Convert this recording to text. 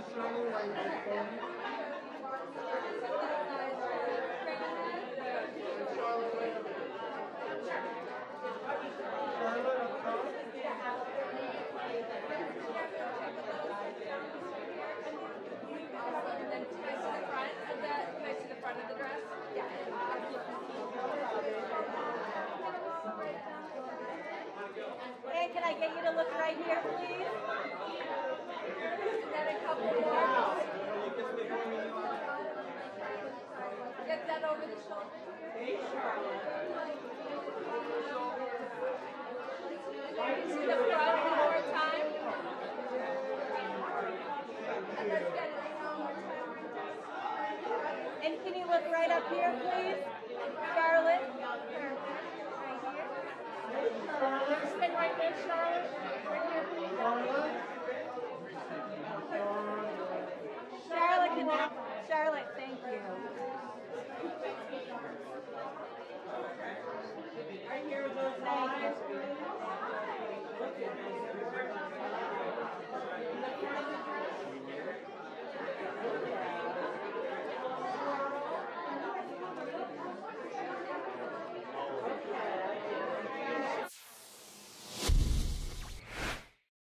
Hey, can I get you to look right here, please? Get a couple more. Get that over the shoulder. To the front one more time. And let's get it one more time. And can you look right up here, please? Charlotte. Spin right there, Charlotte. Right here, please. Charlotte, thank you.